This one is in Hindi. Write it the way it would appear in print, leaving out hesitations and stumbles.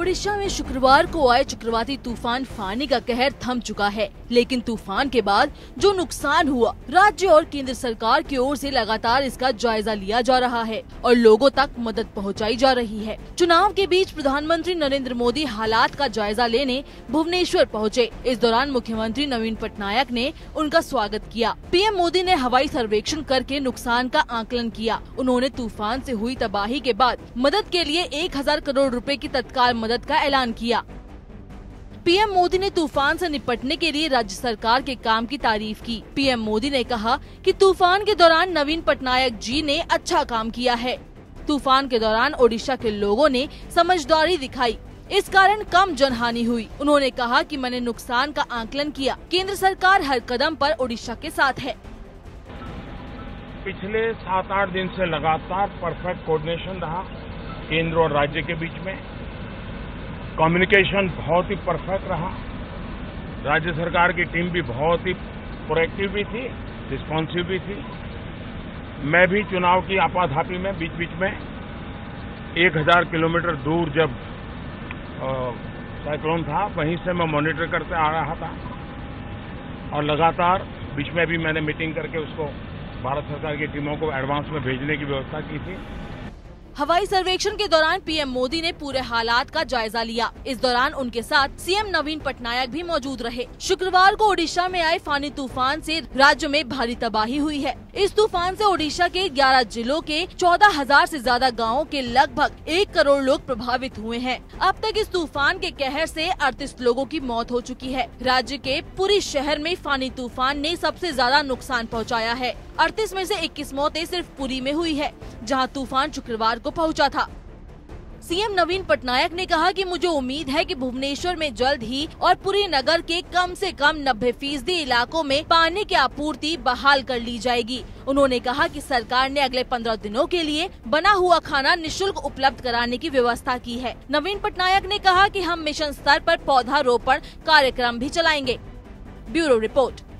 ओडिशा में शुक्रवार को आए चक्रवाती तूफान फानी का कहर थम चुका है, लेकिन तूफान के बाद जो नुकसान हुआ, राज्य और केंद्र सरकार की ओर से लगातार इसका जायजा लिया जा रहा है और लोगों तक मदद पहुंचाई जा रही है। चुनाव के बीच प्रधानमंत्री नरेंद्र मोदी हालात का जायजा लेने भुवनेश्वर पहुंचे। इस दौरान मुख्यमंत्री नवीन पटनायक ने उनका स्वागत किया। पीएम मोदी ने हवाई सर्वेक्षण करके नुकसान का आकलन किया। उन्होंने तूफान से हुई तबाही के बाद मदद के लिए 1000 करोड़ रुपए की तत्काल मदद का ऐलान किया। पीएम मोदी ने तूफान से निपटने के लिए राज्य सरकार के काम की तारीफ की। पीएम मोदी ने कहा कि तूफान के दौरान नवीन पटनायक जी ने अच्छा काम किया है। तूफान के दौरान ओडिशा के लोगों ने समझदारी दिखाई, इस कारण कम जनहानि हुई। उन्होंने कहा कि मैंने नुकसान का आकलन किया। केंद्र सरकार हर कदम पर ओडिशा के साथ है। पिछले 7-8 दिन से लगातार परफेक्ट कोऑर्डिनेशन रहा केंद्र और राज्य के बीच में। कम्युनिकेशन बहुत ही परफेक्ट रहा। राज्य सरकार की टीम भी बहुत ही प्रोएक्टिव भी थी, रिस्पॉन्सिव भी थी। मैं भी चुनाव की आपाधापी में बीच बीच में 1000 किलोमीटर दूर जब साइक्लोन था, वहीं से मैं मॉनिटर करते आ रहा था और लगातार बीच में भी मैंने मीटिंग करके उसको भारत सरकार की टीमों को एडवांस में भेजने की व्यवस्था की थी। हवाई सर्वेक्षण के दौरान पीएम मोदी ने पूरे हालात का जायजा लिया। इस दौरान उनके साथ सीएम नवीन पटनायक भी मौजूद रहे। शुक्रवार को ओडिशा में आए फानी तूफान से राज्य में भारी तबाही हुई है। इस तूफान से ओडिशा के 11 जिलों के 14,000 से ज्यादा गाँवों के लगभग 1 करोड़ लोग प्रभावित हुए हैं। अब तक इस तूफान के कहर से 38 लोगों की मौत हो चुकी है। राज्य के पुरी शहर में फानी तूफान ने सबसे ज्यादा नुकसान पहुँचाया है। 38 में से 21 मौतें सिर्फ पुरी में हुई है, जहां तूफान शुक्रवार को पहुंचा था। सीएम नवीन पटनायक ने कहा कि मुझे उम्मीद है कि भुवनेश्वर में जल्द ही और पुरी नगर के कम से कम 90% इलाकों में पानी की आपूर्ति बहाल कर ली जाएगी। उन्होंने कहा कि सरकार ने अगले 15 दिनों के लिए बना हुआ खाना निःशुल्क उपलब्ध कराने की व्यवस्था की है। नवीन पटनायक ने कहा कि हम मिशन स्तर पर पौधारोपण कार्यक्रम भी चलाएंगे। Bureau report.